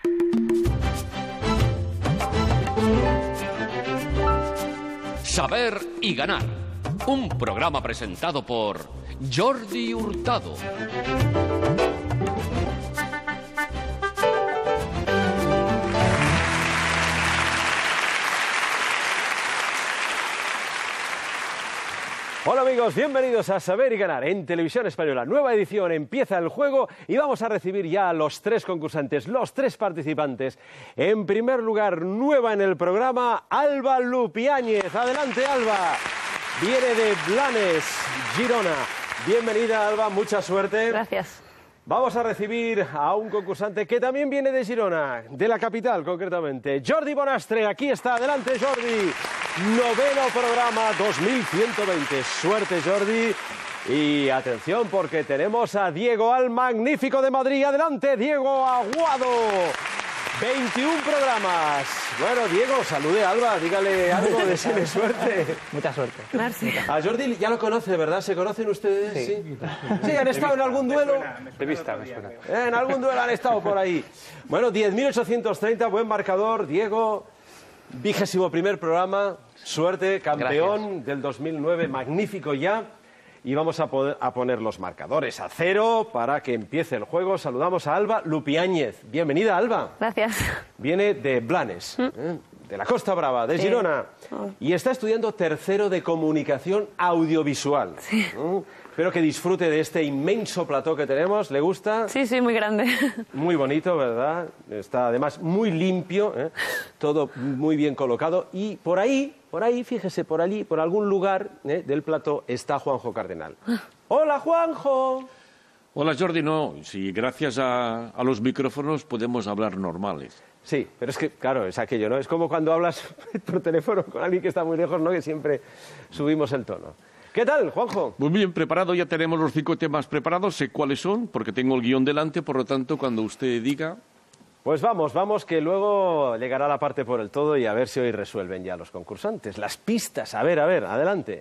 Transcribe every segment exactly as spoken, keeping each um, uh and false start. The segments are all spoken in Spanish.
Saber y ganar. Un programa presentado por Jordi Hurtado. Hola amigos, bienvenidos a Saber y Ganar en Televisión Española. Nueva edición, empieza el juego y vamos a recibir ya a los tres concursantes, los tres participantes. En primer lugar, nueva en el programa, Alba Lupiáñez. Adelante, Alba. Viene de Blanes, Girona. Bienvenida, Alba, mucha suerte. Gracias. Vamos a recibir a un concursante que también viene de Girona, de la capital concretamente. Jordi Bonastre, aquí está. Adelante, Jordi. Noveno programa dos mil ciento veinte. Suerte, Jordi. Y atención porque tenemos a Diego Al Magnífico de Madrid. Adelante, Diego Aguado. veintiún programas. Bueno, Diego, salude a Alba, dígale algo, deseale suerte. Mucha suerte. Gracias. A Jordi ya lo conoce, ¿verdad? ¿Se conocen ustedes? Sí. ¿Sí? ¿Sí? ¿Han estado en algún duelo? De vista, me suena. En algún duelo han estado por ahí. Bueno, diez mil ochocientos treinta, buen marcador, Diego. Vigésimo primer programa, suerte, campeón. Gracias. Del dos mil nueve, magnífico ya. Y vamos a, poder, a poner los marcadores a cero para que empiece el juego. Saludamos a Alba Lupiáñez. Bienvenida, Alba. Gracias. Viene de Blanes, ¿eh? De la Costa Brava, de Girona. Sí. Oh. Y está estudiando tercero de Comunicación Audiovisual. Sí. ¿Eh? Espero que disfrute de este inmenso plató que tenemos. ¿Le gusta? Sí, sí, muy grande. Muy bonito, ¿verdad? Está además muy limpio, ¿eh? Todo muy bien colocado. Y por ahí, por ahí, fíjese, por allí, por algún lugar, ¿eh?, del plató está Juanjo Cardenal. ¡Hola, Juanjo! Hola, Jordi. No, sí, gracias a, a los micrófonos podemos hablar normales. Sí, pero es que, claro, es aquello, ¿no? Es como cuando hablas por teléfono con alguien que está muy lejos, ¿no? Que siempre subimos el tono. ¿Qué tal, Juanjo? Muy bien, preparado, ya tenemos los cinco temas preparados, sé cuáles son, porque tengo el guión delante, por lo tanto, cuando usted diga... Pues vamos, vamos, que luego llegará la parte por el todo y a ver si hoy resuelven ya los concursantes. Las pistas, a ver, a ver, adelante.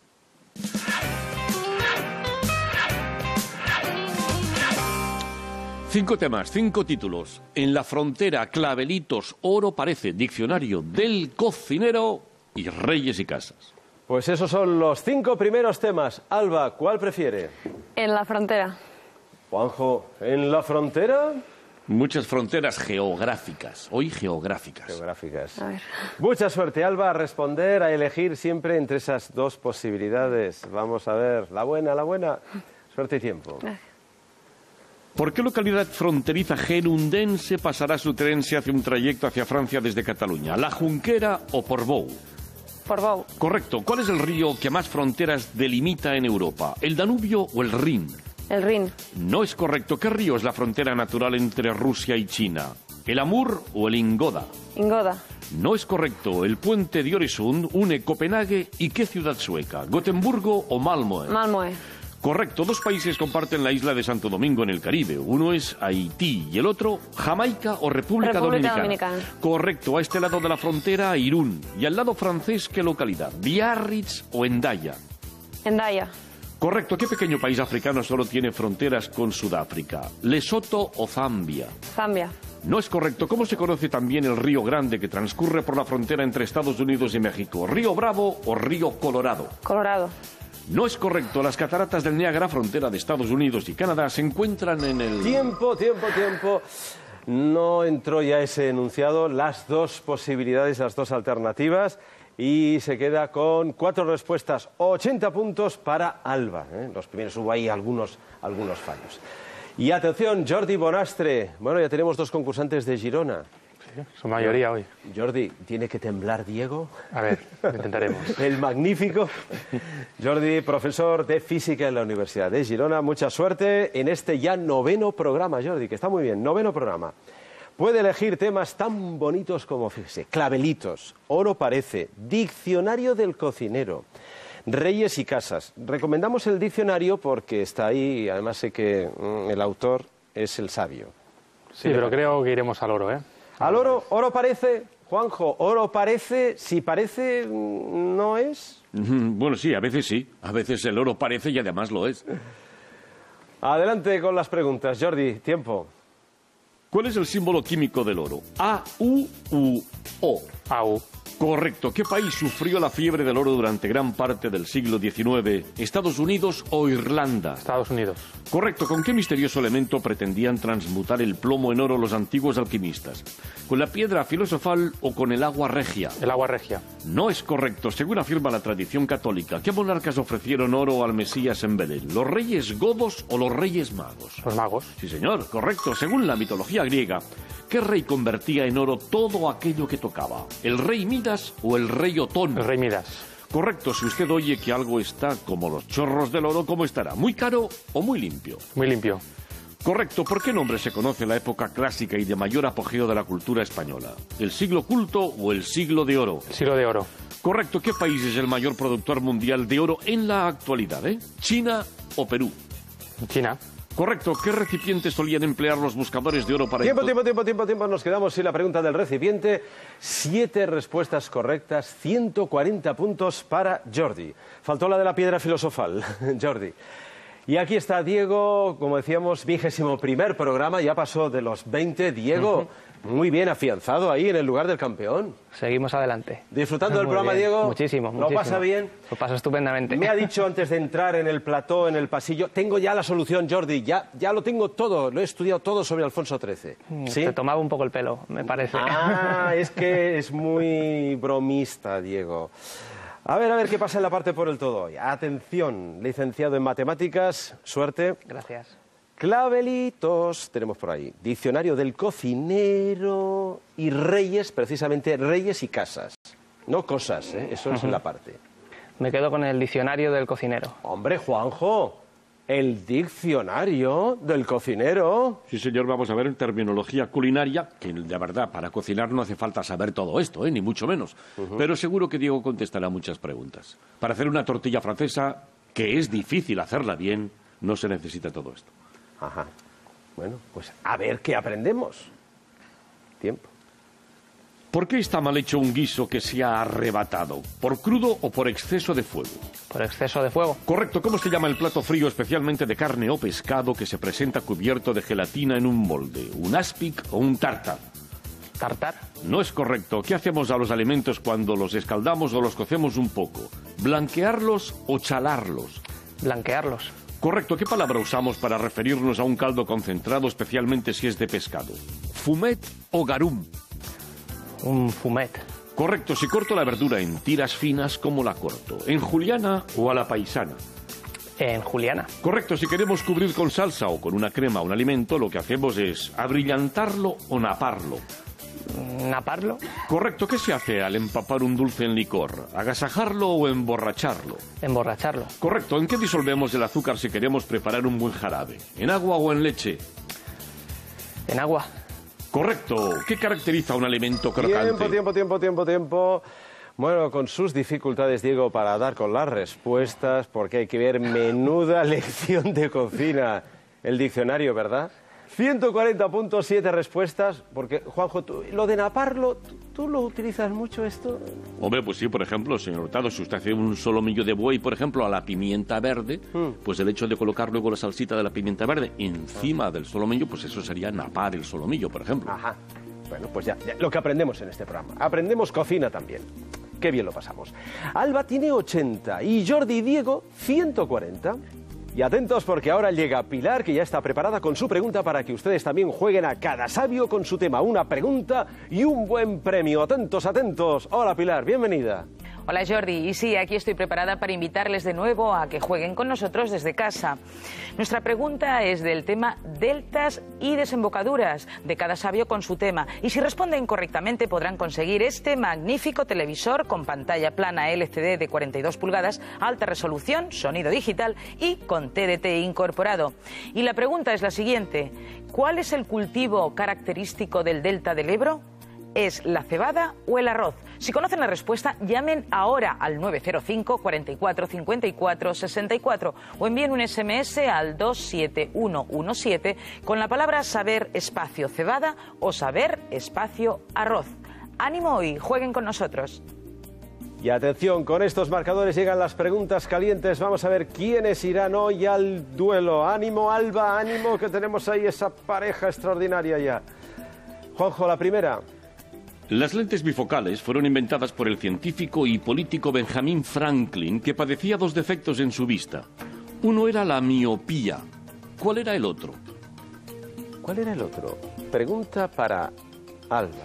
Cinco temas, cinco títulos. En la frontera, clavelitos, oro parece, diccionario del cocinero y reyes y casas. Pues esos son los cinco primeros temas. Alba, ¿cuál prefiere? En la frontera. Juanjo, ¿en la frontera? Muchas fronteras geográficas, hoy geográficas. Geográficas. A ver. Mucha suerte, Alba, a responder, a elegir siempre entre esas dos posibilidades. Vamos a ver, la buena, la buena. Suerte y tiempo. Gracias. ¿Por qué localidad fronteriza gerundense pasará su tren si hace un trayecto hacia Francia desde Cataluña? ¿La Junquera o Portbou? Portbou. Correcto. ¿Cuál es el río que más fronteras delimita en Europa? ¿El Danubio o el Rin? El Rin. No es correcto. ¿Qué río es la frontera natural entre Rusia y China? ¿El Amur o el Ingoda? Ingoda. No es correcto. ¿El puente de Öresund une Copenhague y qué ciudad sueca? ¿Gotemburgo o Malmö? Malmö. Correcto. Dos países comparten la isla de Santo Domingo en el Caribe. Uno es Haití y el otro Jamaica o República, República Dominicana. Dominicana. Correcto. A este lado de la frontera, Irún. Y al lado francés, ¿qué localidad? ¿Biarritz o Hendaya? Hendaya. Correcto. ¿Qué pequeño país africano solo tiene fronteras con Sudáfrica? ¿Lesoto o Zambia? Zambia. No es correcto. ¿Cómo se conoce también el río Grande que transcurre por la frontera entre Estados Unidos y México? ¿Río Bravo o río Colorado? Colorado. No es correcto. Las cataratas del Niágara, frontera de Estados Unidos y Canadá, se encuentran en el... Tiempo, tiempo, tiempo. No entró ya ese enunciado. Las dos posibilidades, las dos alternativas. Y se queda con cuatro respuestas. ochenta puntos para Alba, ¿eh? Los primeros hubo ahí algunos, algunos fallos. Y atención, Jordi Bonastre. Bueno, ya tenemos dos concursantes de Girona. Sí, su mayoría hoy. Jordi, ¿tiene que temblar Diego? A ver, lo intentaremos. El magnífico. Jordi, profesor de física en la Universidad de Girona. Mucha suerte en este ya noveno programa, Jordi, que está muy bien. Noveno programa. Puede elegir temas tan bonitos como, fíjese, clavelitos, oro parece, diccionario del cocinero, reyes y casas. Recomendamos el diccionario porque está ahí, además sé que mm, el autor es el sabio. Sí, pero creo que iremos al oro, ¿eh? Al oro, oro parece, Juanjo, oro parece, si parece, no es. Bueno, sí, a veces sí. A veces el oro parece y además lo es. Adelante con las preguntas, Jordi, tiempo. ¿Cuál es el símbolo químico del oro? A, U, U, O. A U. Correcto. ¿Qué país sufrió la fiebre del oro durante gran parte del siglo diecinueve? ¿Estados Unidos o Irlanda? Estados Unidos. Correcto. ¿Con qué misterioso elemento pretendían transmutar el plomo en oro los antiguos alquimistas? ¿Con la piedra filosofal o con el agua regia? El agua regia. No es correcto. Según afirma la tradición católica, ¿qué monarcas ofrecieron oro al Mesías en Belén? ¿Los reyes godos o los reyes magos? Los magos. Sí, señor, correcto. Según la mitología griega, ¿qué rey convertía en oro todo aquello que tocaba? ¿El rey Midas o el rey Otón? El rey Midas. Correcto. Si usted oye que algo está como los chorros del oro, ¿cómo estará? ¿Muy caro o muy limpio? Muy limpio. Correcto. ¿Por qué nombre se conoce la época clásica y de mayor apogeo de la cultura española? ¿El siglo culto o el siglo de oro? El siglo de oro. Correcto. ¿Qué país es el mayor productor mundial de oro en la actualidad? ¿eh? ¿China o Perú? China. Correcto. ¿Qué recipientes solían emplear los buscadores de oro para... Tiempo, tiempo, tiempo, tiempo, tiempo. Nos quedamos sin la pregunta del recipiente. Siete respuestas correctas, ciento cuarenta puntos para Jordi. Faltó la de la piedra filosofal, Jordi. Y aquí está Diego, como decíamos, vigésimo primer programa, ya pasó de los veinte. Diego, uh-huh. Muy bien afianzado ahí en el lugar del campeón. Seguimos adelante. ¿Disfrutando del Muy programa, bien. Diego? Muchísimo, ¿Lo muchísimo. pasa bien? Lo paso estupendamente. Me ha dicho antes de entrar en el plató, en el pasillo, tengo ya la solución, Jordi, ya, ya lo tengo todo, lo he estudiado todo sobre Alfonso trece. ¿Sí? Te tomaba un poco el pelo, me parece. Ah, es que es muy bromista, Diego. A ver, a ver qué pasa en la parte por el todo hoy. Atención, licenciado en matemáticas, suerte. Gracias. Clavelitos, tenemos por ahí. Diccionario del cocinero y reyes, precisamente reyes y casas. No cosas, ¿eh? Eso es en la parte. Me quedo con el diccionario del cocinero. Hombre, Juanjo, el diccionario del cocinero. Sí, señor, vamos a ver terminología culinaria, que de verdad, para cocinar no hace falta saber todo esto, ¿eh? Ni mucho menos. Uh-huh. Pero seguro que Diego contestará muchas preguntas. Para hacer una tortilla francesa, que es difícil hacerla bien, no se necesita todo esto. Ajá. Bueno, pues a ver qué aprendemos. Tiempo. ¿Por qué está mal hecho un guiso que se ha arrebatado? ¿Por crudo o por exceso de fuego? Por exceso de fuego. Correcto. ¿Cómo se llama el plato frío especialmente de carne o pescado que se presenta cubierto de gelatina en un molde? ¿Un aspic o un tartar? ¿Tartar? No es correcto. ¿Qué hacemos a los alimentos cuando los escaldamos o los cocemos un poco? ¿Blanquearlos o chalarlos? Blanquearlos. Correcto. ¿Qué palabra usamos para referirnos a un caldo concentrado, especialmente si es de pescado? ¿Fumet o garum? Un fumet. Correcto. Si corto la verdura en tiras finas, ¿cómo la corto? ¿En juliana o a la paisana? En juliana. Correcto. Si queremos cubrir con salsa o con una crema un alimento, lo que hacemos es abrillantarlo o naparlo. ¿Naparlo? Correcto. ¿Qué se hace al empapar un dulce en licor? ¿Agasajarlo o emborracharlo? Emborracharlo. Correcto. ¿En qué disolvemos el azúcar si queremos preparar un buen jarabe? ¿En agua o en leche? En agua. Correcto. ¿Qué caracteriza un alimento crocante? Tiempo, tiempo, tiempo, tiempo, tiempo. Bueno, con sus dificultades, Diego, para dar con las respuestas, porque hay que ver menuda lección de cocina. El diccionario, ¿verdad? ciento cuarenta punto siete respuestas, porque, Juanjo, tú, lo de naparlo, ¿tú, ¿tú lo utilizas mucho esto? Hombre, pues sí, por ejemplo, señor Hurtado, si usted hace un solomillo de buey, por ejemplo, a la pimienta verde, mm. pues el hecho de colocar luego la salsita de la pimienta verde encima ah. del solomillo, pues eso sería napar el solomillo, por ejemplo. Ajá. Bueno, pues ya, ya, lo que aprendemos en este programa. Aprendemos cocina también. Qué bien lo pasamos. Alba tiene ochenta y Jordi y Diego ciento cuarenta. Y atentos porque ahora llega Pilar, que ya está preparada con su pregunta para que ustedes también jueguen a cada sabio con su tema. Una pregunta y un buen premio. Atentos, atentos. Hola Pilar, bienvenida. Hola Jordi, y sí, aquí estoy preparada para invitarles de nuevo a que jueguen con nosotros desde casa. Nuestra pregunta es del tema deltas y desembocaduras, de cada sabio con su tema. Y si responden correctamente podrán conseguir este magnífico televisor con pantalla plana L C D de cuarenta y dos pulgadas, alta resolución, sonido digital y con T D T incorporado. Y la pregunta es la siguiente: ¿cuál es el cultivo característico del delta del Ebro? ¿Es la cebada o el arroz? Si conocen la respuesta, llamen ahora al nueve cero cinco, cuarenta y cuatro, cincuenta y cuatro, sesenta y cuatro o envíen un ese eme ese al dos siete uno uno siete con la palabra saber espacio cebada o saber espacio arroz. ¡Ánimo y jueguen con nosotros! Y atención, con estos marcadores llegan las preguntas calientes. Vamos a ver quiénes irán hoy al duelo. Ánimo, Alba, ánimo, que tenemos ahí esa pareja extraordinaria ya. Juanjo, la primera. Las lentes bifocales fueron inventadas por el científico y político Benjamin Franklin, que padecía dos defectos en su vista. Uno era la miopía. ¿Cuál era el otro? ¿Cuál era el otro? Pregunta para Alba.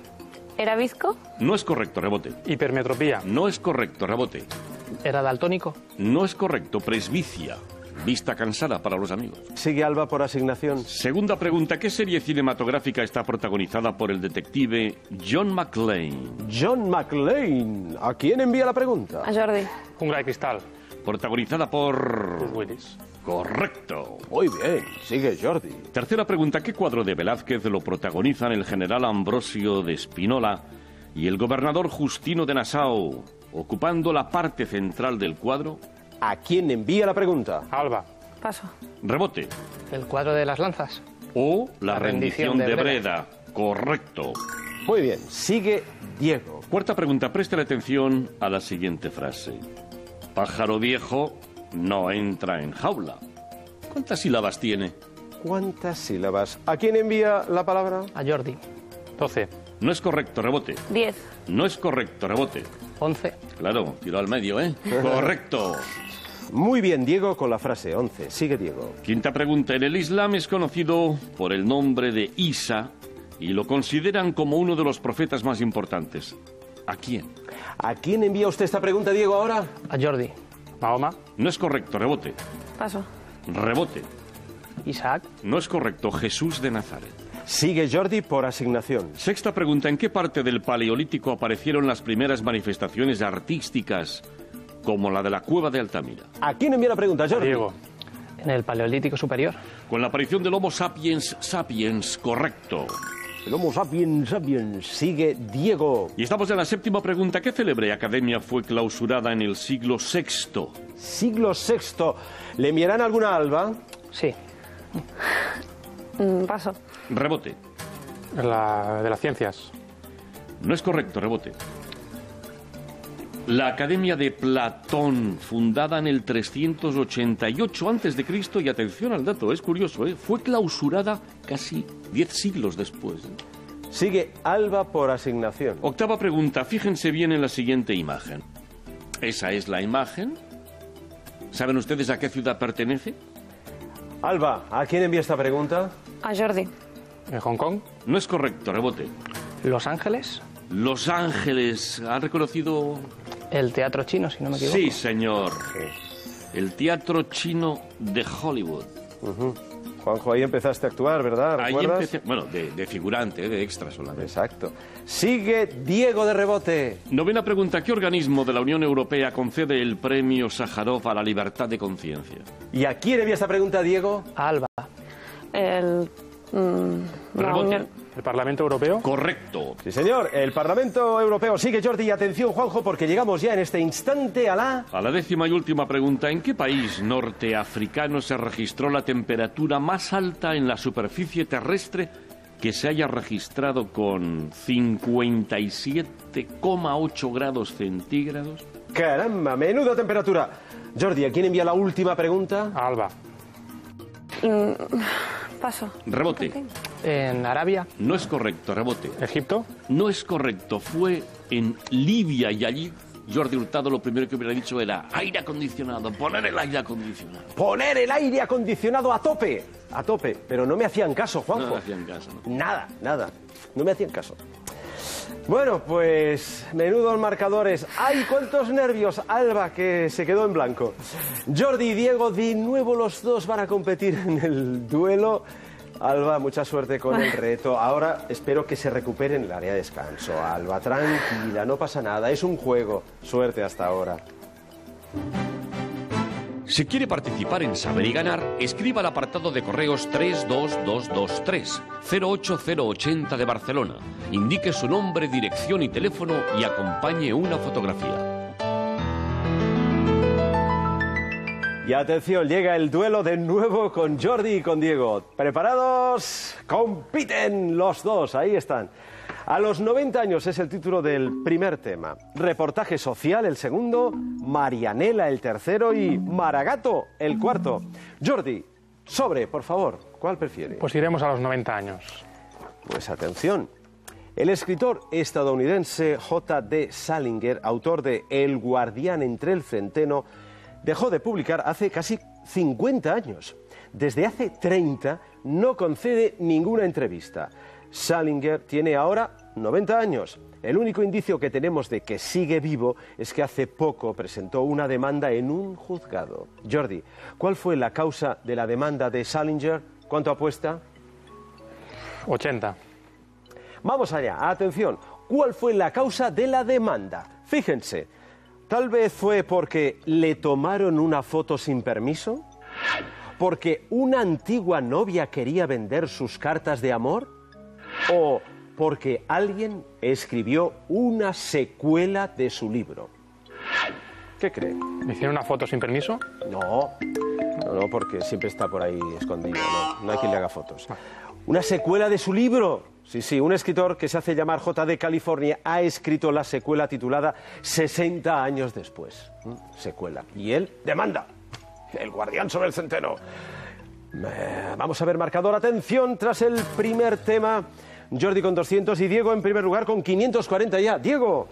¿Era bizco? No es correcto, rebote. Hipermetropía. No es correcto, rebote. ¿Era daltónico? No es correcto, presbicia. Vista cansada para los amigos. Sigue Alba por asignación. Segunda pregunta, ¿qué serie cinematográfica está protagonizada por el detective John McClane? John McClane. ¿A quién envía la pregunta? A Jordi. Jungla de cristal. Protagonizada por... Willis. Correcto. Muy bien, sigue Jordi. Tercera pregunta, ¿qué cuadro de Velázquez lo protagonizan el general Ambrosio de Spinola y el gobernador Justino de Nassau, ocupando la parte central del cuadro? ¿A quién envía la pregunta? Alba. Paso. Rebote. ¿El cuadro de las lanzas? O la, La rendición, rendición de de Breda. Correcto. Muy bien, sigue Diego. Cuarta pregunta, préstale atención a la siguiente frase. Pájaro viejo no entra en jaula. ¿Cuántas sílabas tiene? ¿Cuántas sílabas? ¿A quién envía la palabra? A Jordi. doce. No es correcto, rebote. Diez. No es correcto, rebote. once. Claro, tiro al medio, ¿eh? Correcto. Muy bien, Diego, con la frase once. Sigue Diego. Quinta pregunta. En el Islam es conocido por el nombre de Isa y lo consideran como uno de los profetas más importantes. ¿A quién? ¿A quién envía usted esta pregunta, Diego, ahora? A Jordi. Mahoma. No es correcto, rebote. Paso. Rebote. Isaac. No es correcto, Jesús de Nazaret. Sigue Jordi por asignación. Sexta pregunta. ¿En qué parte del Paleolítico aparecieron las primeras manifestaciones artísticas como la de la cueva de Altamira? ¿A quién envía la pregunta, Jordi? Diego. En el Paleolítico Superior. Con la aparición del Homo sapiens sapiens, correcto. El Homo sapiens sapiens. Sigue Diego. Y estamos en la séptima pregunta. ¿Qué célebre academia fue clausurada en el siglo sexto? Siglo sexto. ¿Le enviarán alguna Alba? Sí. Mm, paso. Rebote. La de las ciencias. No es correcto, rebote. La Academia de Platón, fundada en el trescientos ochenta y ocho antes de Cristo, y atención al dato, es curioso, ¿eh? Fue clausurada casi diez siglos después. Sigue Alba por asignación. Octava pregunta, fíjense bien en la siguiente imagen. Esa es la imagen. ¿Saben ustedes a qué ciudad pertenece? Alba, ¿a quién envía esta pregunta? A Jordi. En Hong Kong. No es correcto, rebote. Los Ángeles. Los Ángeles, ¿han reconocido? El teatro chino, si no me equivoco. Sí, señor. El teatro chino de Hollywood. Uh-huh. Juanjo, ahí empezaste a actuar, ¿verdad? Ahí ¿Recuerdas? empecé, bueno, de, de figurante, de extra solamente. Exacto. Sigue Diego de rebote. Novena pregunta, ¿qué organismo de la Unión Europea concede el premio Sájarov a la libertad de conciencia? ¿Y a quién envía esta pregunta, Diego? A Alba. El... mm, la Rebote. Unión- El Parlamento Europeo. Correcto. Sí, señor. El Parlamento Europeo. Sigue Jordi. Y atención, Juanjo, porque llegamos ya en este instante a la... A la décima y última pregunta, ¿en qué país norteafricano se registró la temperatura más alta en la superficie terrestre que se haya registrado con cincuenta y siete coma ocho grados centígrados? Caramba, menuda temperatura. Jordi, ¿a quién envía la última pregunta? A Alba. mm, paso. Rebote. En Arabia. No es correcto, rebote. Egipto. No es correcto, fue en Libia y allí Jordi Hurtado lo primero que hubiera dicho era aire acondicionado, poner el aire acondicionado. Poner el aire acondicionado a tope. A tope. Pero no me hacían caso, Juanjo. No me hacían caso, ¿no? Nada, nada. No me hacían caso. Bueno, pues menudos marcadores. ¡Ay, cuántos nervios! Alba, que se quedó en blanco. Jordi y Diego, de nuevo los dos van a competir en el duelo. Alba, mucha suerte con el reto. Ahora espero que se recupere en el área de descanso. Alba, tranquila, no pasa nada. Es un juego. Suerte hasta ahora. Si quiere participar en Saber y Ganar, escriba al apartado de correos tres dos dos dos tres, cero ocho cero ochenta de Barcelona. Indique su nombre, dirección y teléfono y acompañe una fotografía. Y atención, llega el duelo de nuevo con Jordi y con Diego. ¿Preparados? Compiten los dos, ahí están. A los noventa años es el título del primer tema. Reportaje social el segundo, Marianela el tercero y Maragato el cuarto. Jordi, sobre, por favor, ¿cuál prefiere? Pues iremos a los noventa años. Pues atención. El escritor estadounidense J D Salinger, autor de El guardián entre el centeno, dejó de publicar hace casi cincuenta años. Desde hace treinta no concede ninguna entrevista. Salinger tiene ahora noventa años. El único indicio que tenemos de que sigue vivo es que hace poco presentó una demanda en un juzgado. Jordi, ¿cuál fue la causa de la demanda de Salinger? ¿Cuánto apuesta? ochenta. Vamos allá, atención. ¿Cuál fue la causa de la demanda? Fíjense, tal vez fue porque le tomaron una foto sin permiso, porque una antigua novia quería vender sus cartas de amor, o porque alguien escribió una secuela de su libro. ¿Qué cree? ¿Me hicieron una foto sin permiso? No, no, no, porque siempre está por ahí escondido, no, no hay quien le haga fotos. Una secuela de su libro. Sí, sí, un escritor que se hace llamar J D California ha escrito la secuela titulada sesenta años después. ¿Mm? Secuela. Y él demanda. El guardián sobre el centeno. Eh, vamos a ver marcador. Atención, tras el primer tema. Jordi con doscientos y Diego en primer lugar con quinientos cuarenta ya. Diego.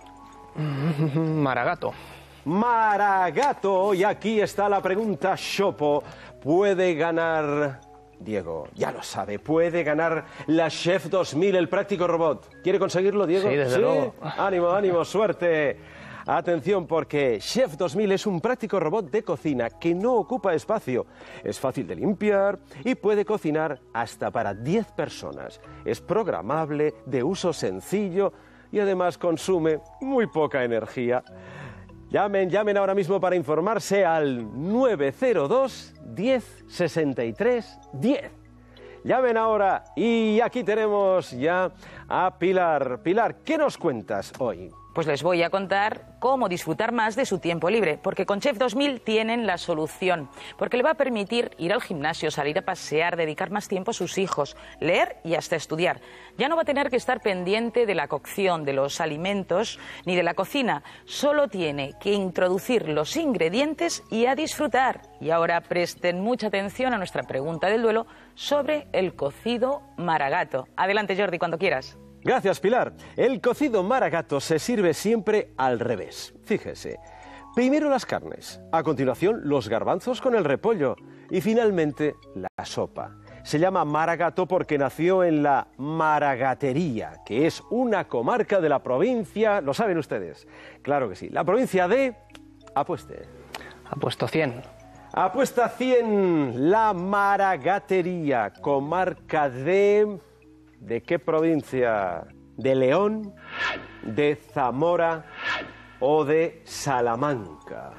Maragato. Maragato. Y aquí está la pregunta, Chopo. ¿Puede ganar... Diego, ya lo sabe, puede ganar la Chef dos mil, el práctico robot. ¿Quiere conseguirlo, Diego? Sí, desde luego. Ánimo, ánimo, suerte. Atención, porque Chef dos mil es un práctico robot de cocina que no ocupa espacio. Es fácil de limpiar y puede cocinar hasta para diez personas. Es programable, de uso sencillo y además consume muy poca energía. Llamen, llamen ahora mismo para informarse al nueve cero dos, diez, sesenta y tres, diez. Llamen ahora y aquí tenemos ya a Pilar. Pilar, ¿qué nos cuentas hoy? Pues les voy a contar cómo disfrutar más de su tiempo libre, porque con Chef dos mil tienen la solución, porque le va a permitir ir al gimnasio, salir a pasear, dedicar más tiempo a sus hijos, leer y hasta estudiar. Ya no va a tener que estar pendiente de la cocción, de los alimentos ni de la cocina, solo tiene que introducir los ingredientes y a disfrutar. Y ahora presten mucha atención a nuestra pregunta del duelo sobre el cocido Maragato. Adelante, Jordi, cuando quieras. Gracias, Pilar. El cocido Maragato se sirve siempre al revés. Fíjese, primero las carnes, a continuación los garbanzos con el repollo y finalmente la sopa. Se llama Maragato porque nació en la Maragatería, que es una comarca de la provincia, ¿lo saben ustedes? Claro que sí, la provincia de... Apueste. Apuesto cien. Apuesta cien, la Maragatería, comarca de... ¿De qué provincia? ¿De León? ¿De Zamora? ¿O de Salamanca?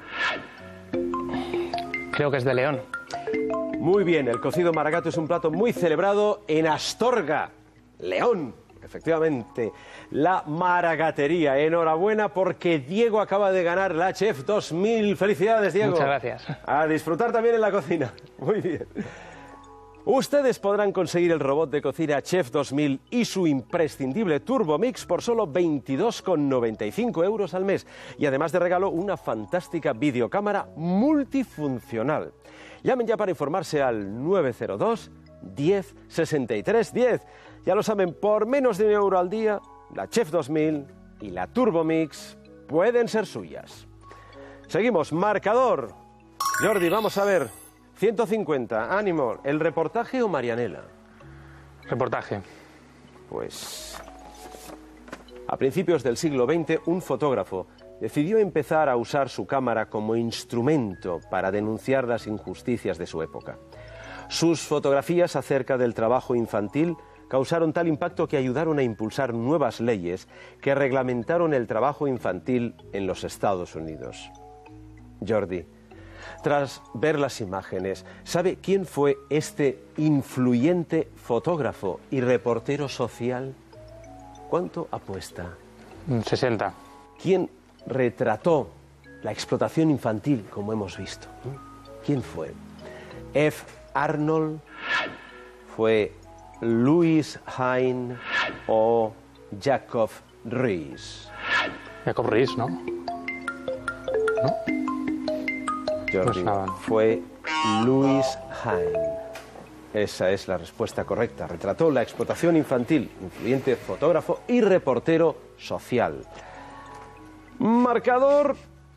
Creo que es de León. Muy bien, el cocido Maragato es un plato muy celebrado en Astorga, León. Efectivamente, la Maragatería. Enhorabuena porque Diego acaba de ganar la Chef dos mil. ¡Felicidades, Diego! Muchas gracias. A disfrutar también en la cocina. Muy bien. Ustedes podrán conseguir el robot de cocina Chef dos mil y su imprescindible Turbo Mix por solo veintidós con noventa y cinco euros al mes. Y además de regalo, una fantástica videocámara multifuncional. Llamen ya para informarse al nueve cero dos, diez, sesenta y tres, diez. Ya lo saben, por menos de un euro al día, la Chef dos mil y la Turbo Mix pueden ser suyas. Seguimos, marcador. Jordi, vamos a ver. ciento cincuenta, ánimo. ¿El reportaje o Marianela? Reportaje. Pues... A principios del siglo veinte, un fotógrafo decidió empezar a usar su cámara como instrumento para denunciar las injusticias de su época. Sus fotografías acerca del trabajo infantil causaron tal impacto que ayudaron a impulsar nuevas leyes que reglamentaron el trabajo infantil en los Estados Unidos. Jordi, tras ver las imágenes, ¿sabe quién fue este influyente fotógrafo y reportero social? ¿Cuánto apuesta? sesenta. ¿Quién retrató la explotación infantil, como hemos visto? ¿Quién fue? F. Arnold, ¿fue Louis Hine o Jacob Riis? Jacob Riis, ¿no? Jordi, Pues nada. fue Louis Hine. Esa es la respuesta correcta. Retrató la explotación infantil, influyente fotógrafo y reportero social. Marcador...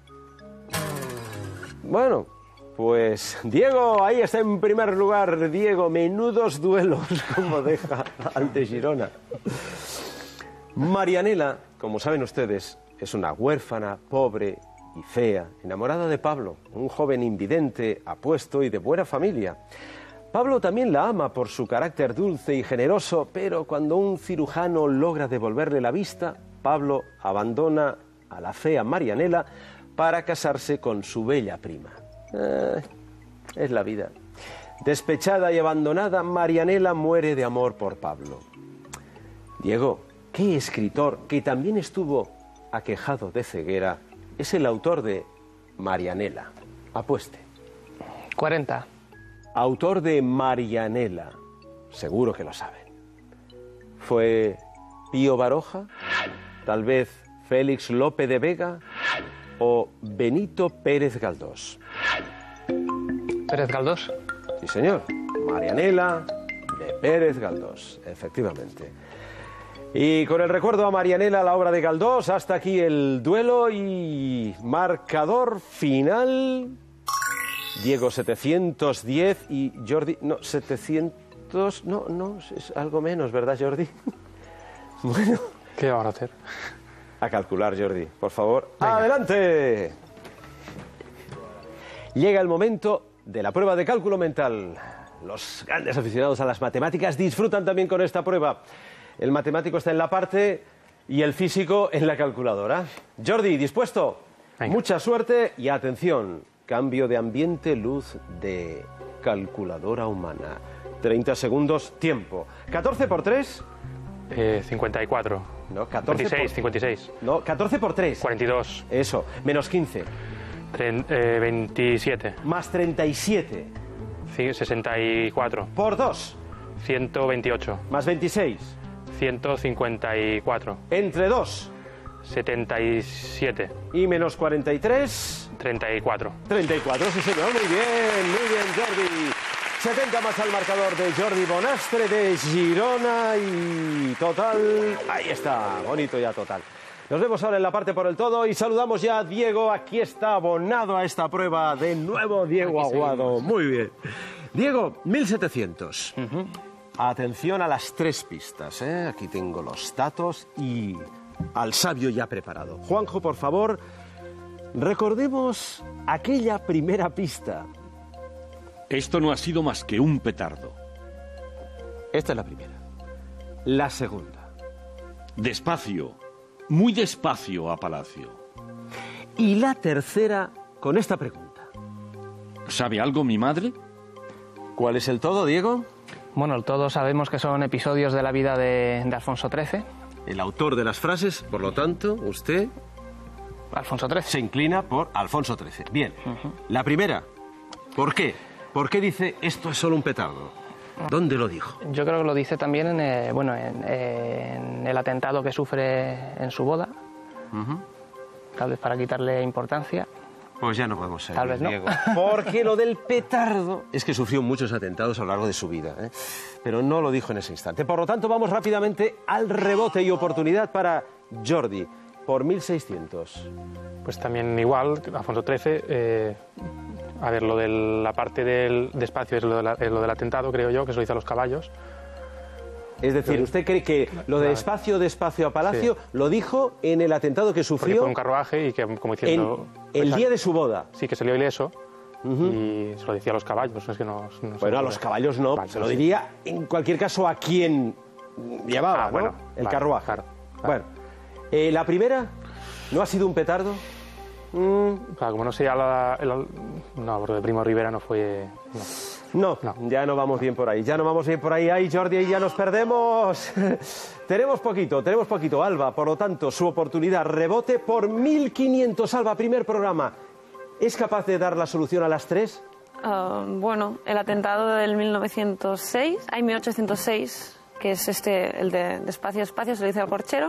Bueno, pues Diego, ahí está en primer lugar. Diego, menudos duelos como deja ante Girona. Marianela, como saben ustedes, es una huérfana, pobre y fea, enamorada de Pablo, un joven invidente, apuesto y de buena familia. Pablo también la ama por su carácter dulce y generoso, pero cuando un cirujano logra devolverle la vista, Pablo abandona a la fea Marianela para casarse con su bella prima. Eh, es la vida. Despechada y abandonada, Marianela muere de amor por Pablo. Diego, ¿qué escritor que también estuvo aquejado de ceguera es el autor de Marianela? Apueste. cuarenta. Autor de Marianela. Seguro que lo saben. ¿Fue Pío Baroja? ¿Tal vez Félix Lope de Vega? ¿O Benito Pérez Galdós? Pérez Galdós. Sí, señor. Marianela de Pérez Galdós, efectivamente. Y con el recuerdo a Marianela, la obra de Galdós, hasta aquí el duelo y marcador final. Diego setecientos diez y Jordi... No, setecientos... No, no, es algo menos, ¿verdad, Jordi? Bueno. ¿Qué vamos a hacer? A calcular, Jordi, por favor. Venga. ¡Adelante! Llega el momento de la prueba de cálculo mental. Los grandes aficionados a las matemáticas disfrutan también con esta prueba. El matemático está en la parte y el físico en la calculadora. Jordi, ¿dispuesto? Venga. Mucha suerte y atención. Cambio de ambiente, luz de calculadora humana. treinta segundos, tiempo. ¿catorce por tres? Eh, cincuenta y cuatro. No, catorce veintiséis, por... cincuenta y seis. No, catorce por tres. cuarenta y dos. Eso, menos quince. Tren, eh, veintisiete. Más treinta y siete. sesenta y cuatro. Por dos. ciento veintiocho. Más veintiséis. ciento cincuenta y cuatro. Entre dos. setenta y siete. Y menos cuarenta y tres. treinta y cuatro. treinta y cuatro, sí señor. Muy bien, muy bien, Jordi. setenta más al marcador de Jordi Bonastre de Girona y total. Ahí está, bonito ya total. Nos vemos ahora en la parte por el todo y saludamos ya a Diego. Aquí está abonado a esta prueba de nuevo Diego Aguado. Muy bien. Diego, mil setecientos. Uh-huh. Atención a las tres pistas, ¿eh? Aquí tengo los datos y al sabio ya preparado. Juanjo, por favor, recordemos aquella primera pista. Esto no ha sido más que un petardo. Esta es la primera. La segunda. Despacio, muy despacio a Palacio. Y la tercera con esta pregunta. ¿Sabe algo mi madre? ¿Cuál es el todo, Diego? Bueno, todos sabemos que son episodios de la vida de, de Alfonso trece. El autor de las frases, por lo tanto, usted... Alfonso trece. Se inclina por Alfonso trece. Bien. Uh-huh. La primera. ¿Por qué? ¿Por qué dice esto es solo un petardo? ¿Dónde lo dijo? Yo creo que lo dice también en, eh, bueno, en, eh, en el atentado que sufre en su boda. Uh-huh. Tal vez para quitarle importancia. Pues ya no podemos seguir, Tal vez no. Diego. Porque lo del petardo es que sufrió muchos atentados a lo largo de su vida, ¿eh? Pero no lo dijo en ese instante. Por lo tanto, vamos rápidamente al rebote y oportunidad para Jordi, por mil seiscientos. Pues también igual, Alfonso trece, eh, a ver, lo de la parte del despacio es lo, de la, es lo del atentado, creo yo, que se lo dice a los caballos. Es decir, ¿usted cree que lo de despacio, despacio a Palacio sí. lo dijo en el atentado que sufrió? Porque fue un carruaje y que, como diciendo... En el día de su boda. Sí, que salió ileso. Uh-huh. Y se lo decía a los caballos, no es que no... no bueno, a los caballos no, vale, se lo diría en cualquier caso a quien llevaba, ah, ¿no? bueno, el vale, carruaje. Claro, claro. Bueno, eh, ¿la primera no ha sido un petardo? Mm. Claro, como no sé, la, el, no, porque de Primo Rivera no fue... No. No, no, ya no vamos bien por ahí, ya no vamos bien por ahí. Ay, Jordi, ahí ya nos perdemos. tenemos poquito, tenemos poquito. Alba, por lo tanto, su oportunidad, rebote por mil quinientos. Alba, primer programa. ¿Es capaz de dar la solución a las tres? Uh, bueno, el atentado del mil novecientos seis, hay mil ochocientos seis, que es este, el de despacio, despacio, se lo dice al corchero.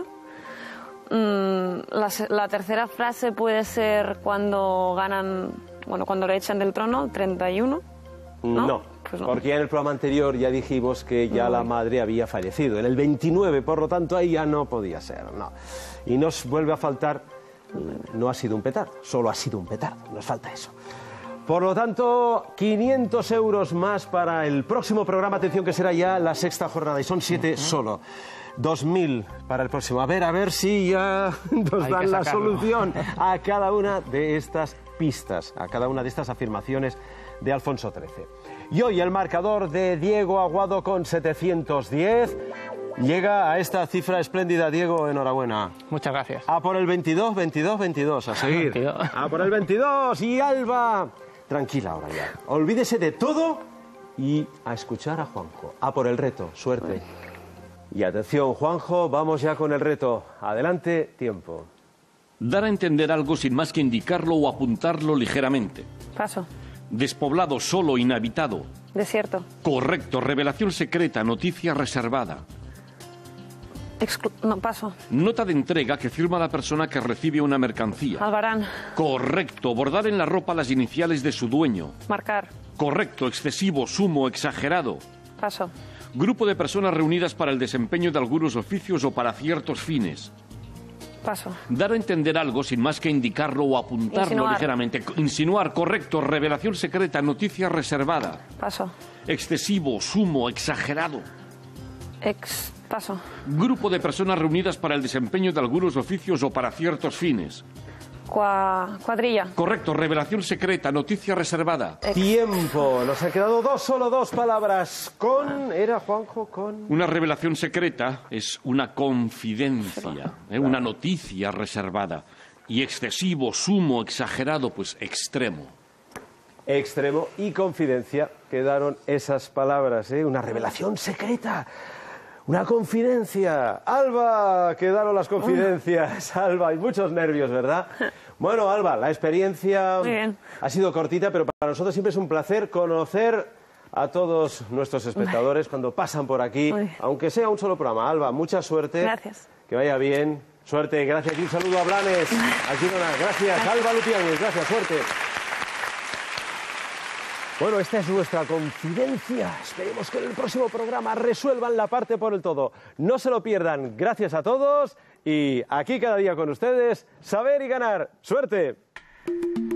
Mm, la, la tercera frase puede ser cuando ganan, bueno, cuando le echan del trono, treinta y uno. ¿No? No, Pues no. Porque ya en el programa anterior ya dijimos que ya la madre había fallecido. En el veintinueve, por lo tanto, ahí ya no podía ser, no. Y nos vuelve a faltar, no ha sido un petardo, solo ha sido un petardo, nos falta eso. Por lo tanto, quinientos euros más para el próximo programa, atención que será ya la sexta jornada, y son siete uh-huh. solo. dos mil para el próximo. A ver, a ver si ya nos Hay dan la solución a cada una de estas pistas, a cada una de estas afirmaciones de Alfonso trece. Y hoy el marcador de Diego Aguado con setecientos diez llega a esta cifra espléndida. Diego, enhorabuena. Muchas gracias. A por el veintidós, veintidós, veintidós, a seguir. veintidós. A por el veintidós. Y Alba, tranquila ahora ya. Olvídese de todo y a escuchar a Juanjo. A por el reto. Suerte. Y atención, Juanjo, vamos ya con el reto. Adelante, tiempo. Dar a entender algo sin más que indicarlo o apuntarlo ligeramente. Paso. Despoblado, solo, inhabitado. Desierto. Correcto. Revelación secreta, noticia reservada. Exclu- no, paso. Nota de entrega que firma la persona que recibe una mercancía. Albarán. Correcto. Bordar en la ropa las iniciales de su dueño. Marcar. Correcto. Excesivo, sumo, exagerado. Paso. Grupo de personas reunidas para el desempeño de algunos oficios o para ciertos fines. Paso. Dar a entender algo sin más que indicarlo o apuntarlo Insinuar. ligeramente. Insinuar, correcto. Revelación secreta, noticia reservada. Paso. Excesivo, sumo, exagerado. Ex. Paso. Grupo de personas reunidas para el desempeño de algunos oficios o para ciertos fines. Cua- cuadrilla. Correcto. Revelación secreta, noticia reservada. Ex. Tiempo. Nos han quedado dos, solo dos palabras. Con... ¿Era, Juanjo? Con... Una revelación secreta es una confidencia, ¿eh? Una noticia reservada. Y excesivo, sumo, exagerado, pues extremo. Extremo y confidencia. Quedaron esas palabras, ¿eh? Una revelación secreta. Una confidencia. Alba, quedaron las confidencias. Alba, hay muchos nervios, ¿verdad? Bueno, Alba, la experiencia Muy bien. ha sido cortita, pero para nosotros siempre es un placer conocer a todos nuestros espectadores cuando pasan por aquí, Uy. aunque sea un solo programa. Alba, mucha suerte. Gracias. Que vaya bien. Suerte, gracias. Y un saludo a Blanes. A Girona. Gracias. Alba Lupiáñez, gracias. Suerte. Bueno, esta es nuestra confidencia. Esperemos que en el próximo programa resuelvan la parte por el todo. No se lo pierdan. Gracias a todos. Y aquí cada día con ustedes, Saber y Ganar. ¡Suerte!